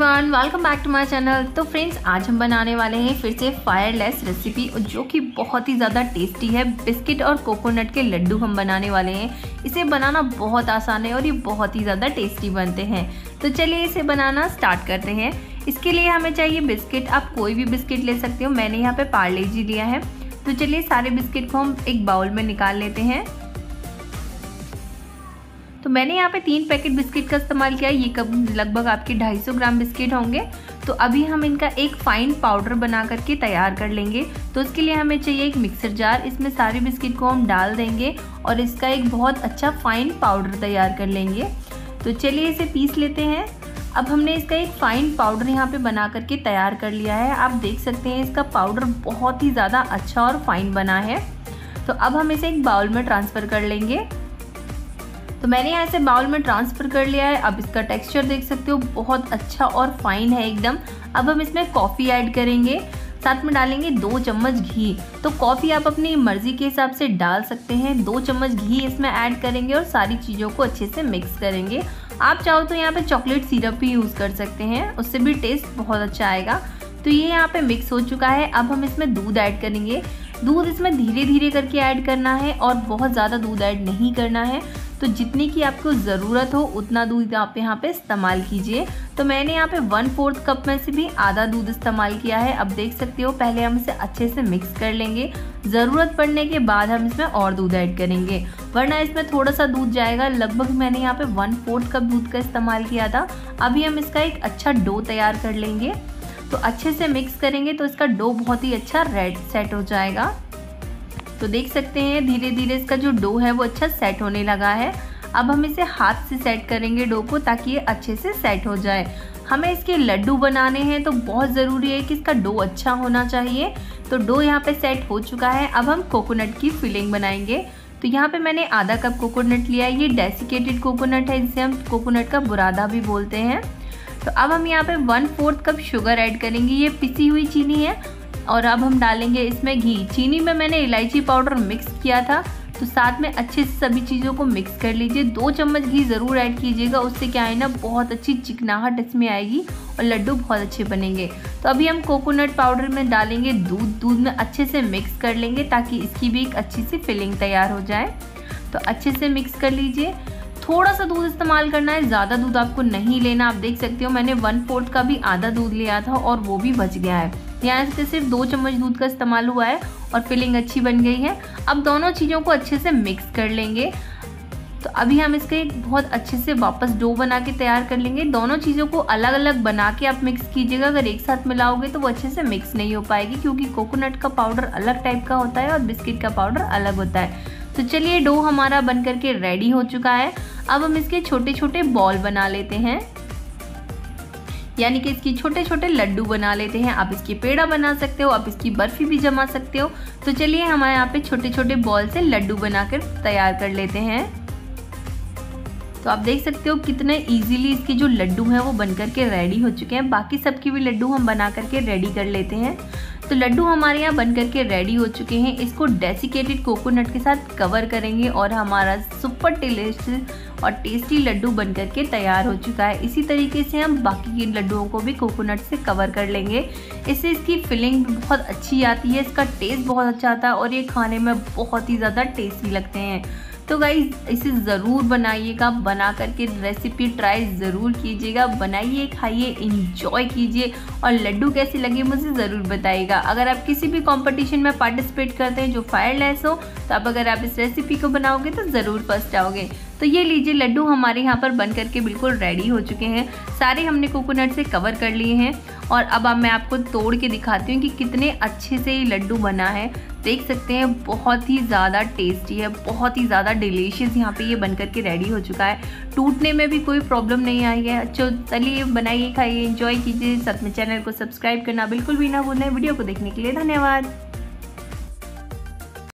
Everyone, welcome back to my channel. तो friends, आज हम बनाने वाले हैं फिर से फायरलेस रेसिपी जो कि बहुत ही ज़्यादा टेस्टी है। बिस्किट और कोकोनट के लड्डू हम बनाने वाले हैं। इसे बनाना बहुत आसान है और ये बहुत ही ज़्यादा टेस्टी बनते हैं। तो चलिए इसे बनाना स्टार्ट करते हैं। इसके लिए हमें चाहिए बिस्किट। आप कोई भी बिस्किट ले सकते हो, मैंने यहाँ पे पार्ले जी लिया है। तो चलिए सारे बिस्किट को हम एक बाउल में निकाल लेते हैं। तो मैंने यहाँ पे 3 पैकेट बिस्किट का इस्तेमाल किया है। ये लगभग आपके 250 ग्राम बिस्किट होंगे। तो अभी हम इनका एक फाइन पाउडर बना करके तैयार कर लेंगे। तो इसके लिए हमें चाहिए एक मिक्सर जार। इसमें सारे बिस्किट को हम डाल देंगे और इसका एक बहुत अच्छा फाइन पाउडर तैयार कर लेंगे। तो चलिए इसे पीस लेते हैं। अब हमने इसका एक फाइन पाउडर यहाँ पे बना करके तैयार कर लिया है। आप देख सकते हैं इसका पाउडर बहुत ही ज़्यादा अच्छा और फाइन बना है। तो अब हम इसे एक बाउल में ट्रांसफ़र कर लेंगे। तो मैंने यहाँ से बाउल में ट्रांसफ़र कर लिया है। अब इसका टेक्सचर देख सकते हो, बहुत अच्छा और फाइन है एकदम। अब हम इसमें कॉफ़ी ऐड करेंगे, साथ में डालेंगे 2 चम्मच घी। तो कॉफ़ी आप अपनी मर्ज़ी के हिसाब से डाल सकते हैं। 2 चम्मच घी इसमें ऐड करेंगे और सारी चीज़ों को अच्छे से मिक्स करेंगे। आप चाहो तो यहाँ पे चॉकलेट सिरप भी यूज़ कर सकते हैं, उससे भी टेस्ट बहुत अच्छा आएगा। तो ये यहाँ पे मिक्स हो चुका है। अब हम इसमें दूध ऐड करेंगे। दूध इसमें धीरे धीरे करके ऐड करना है और बहुत ज़्यादा दूध ऐड नहीं करना है। तो जितनी की आपको ज़रूरत हो उतना दूध आप यहाँ पे इस्तेमाल कीजिए। तो मैंने यहाँ पे 1/4 कप में से भी आधा दूध इस्तेमाल किया है। अब देख सकते हो, पहले हम इसे अच्छे से मिक्स कर लेंगे। ज़रूरत पड़ने के बाद हम इसमें और दूध ऐड करेंगे, वरना इसमें थोड़ा सा दूध जाएगा। लगभग मैंने यहाँ पे 1/4 कप दूध का इस्तेमाल किया था। अभी हम इसका एक अच्छा डो तैयार कर लेंगे। तो अच्छे से मिक्स करेंगे तो इसका डो बहुत ही अच्छा रेड सेट हो जाएगा। तो देख सकते हैं धीरे धीरे इसका जो डो है वो अच्छा सेट होने लगा है। अब हम इसे हाथ से सेट करेंगे डो को, ताकि ये अच्छे से सेट हो जाए। हमें इसके लड्डू बनाने हैं तो बहुत ज़रूरी है कि इसका डो अच्छा होना चाहिए। तो डो यहाँ पे सेट हो चुका है। अब हम कोकोनट की फिलिंग बनाएंगे। तो यहाँ पे मैंने आधा कप कोकोनट लिया है। ये डेसिकेटेड कोकोनट है, जिसे हम कोकोनट का बुरादा भी बोलते हैं। तो अब हम यहाँ पे 1/4 कप शुगर ऐड करेंगे। ये पिसी हुई चीनी है। और अब हम डालेंगे इसमें घी। चीनी में मैंने इलायची पाउडर मिक्स किया था। तो साथ में अच्छे से सभी चीज़ों को मिक्स कर लीजिए। 2 चम्मच घी ज़रूर ऐड कीजिएगा, उससे क्या है ना, बहुत अच्छी चिकनाहट इसमें आएगी और लड्डू बहुत अच्छे बनेंगे। तो अभी हम कोकोनट पाउडर में डालेंगे दूध में अच्छे से मिक्स कर लेंगे, ताकि इसकी भी एक अच्छी सी फिलिंग तैयार हो जाए। तो अच्छे से मिक्स कर लीजिए। थोड़ा सा दूध इस्तेमाल करना है, ज़्यादा दूध आपको नहीं लेना। आप देख सकते हो मैंने 1/4 का भी आधा दूध लिया था और वो भी बच गया है। यहाँ से सिर्फ 2 चम्मच दूध का इस्तेमाल हुआ है और फिलिंग अच्छी बन गई है। अब दोनों चीज़ों को अच्छे से मिक्स कर लेंगे। तो अभी हम इसके एक बहुत अच्छे से वापस डो बना के तैयार कर लेंगे। दोनों चीज़ों को अलग अलग बना के आप मिक्स कीजिएगा। अगर एक साथ मिलाओगे तो वो अच्छे से मिक्स नहीं हो पाएगी, क्योंकि कोकोनट का पाउडर अलग टाइप का होता है और बिस्किट का पाउडर अलग होता है। तो चलिए डो हमारा बन करके रेडी हो चुका है। अब हम इसके छोटे छोटे बॉल बना लेते हैं, यानी कि इसकी छोटे छोटे लड्डू बना लेते हैं। आप इसकी पेड़ा बना सकते हो, आप इसकी बर्फी भी जमा सकते हो। तो चलिए हमारे यहाँ पे छोटे छोटे बॉल से लड्डू बनाकर तैयार कर लेते हैं। तो आप देख सकते हो कितने इजीली इसके जो लड्डू हैं वो बन करके रेडी हो चुके हैं। बाकी सबकी भी लड्डू हम बना करके रेडी कर लेते हैं। तो लड्डू हमारे यहाँ बन करके रेडी हो चुके हैं। इसको डेसिकेटेड कोकोनट के साथ कवर करेंगे और हमारा सुपर डिलीशियस और टेस्टी लड्डू बन करके तैयार हो चुका है। इसी तरीके से हम बाकी के लड्डुओं को भी कोकोनट से कवर कर लेंगे। इससे इसकी फिलिंग भी बहुत अच्छी आती है, इसका टेस्ट बहुत अच्छा आता है और ये खाने में बहुत ही ज़्यादा टेस्टी लगते हैं। तो गाइस, इसे ज़रूर बनाइएगा, बना करके रेसिपी ट्राई ज़रूर कीजिएगा। बनाइए, खाइए, इंजॉय कीजिए और लड्डू कैसे लगे मुझे ज़रूर बताइएगा। अगर आप किसी भी कंपटीशन में पार्टिसिपेट करते हैं जो फायरलेस हो, तो अगर आप इस रेसिपी को बनाओगे तो ज़रूर फर्स्ट आओगे। तो ये लीजिए, लड्डू हमारे यहाँ पर बन करके बिल्कुल रेडी हो चुके हैं। सारे हमने कोकोनट से कवर कर लिए हैं और अब मैं आपको तोड़ के दिखाती हूँ कि कितने अच्छे से ये लड्डू बना है। देख सकते हैं बहुत ही ज़्यादा टेस्टी है, बहुत ही ज़्यादा डिलीशियस यहाँ पे ये बन करके रेडी हो चुका है। टूटने में भी कोई प्रॉब्लम नहीं आई है। अच्छा, चलिए बनाइए, खाइए, एंजॉय कीजिए। साथ में चैनल को सब्सक्राइब करना बिल्कुल भी ना भूलें। वीडियो को देखने के लिए धन्यवाद।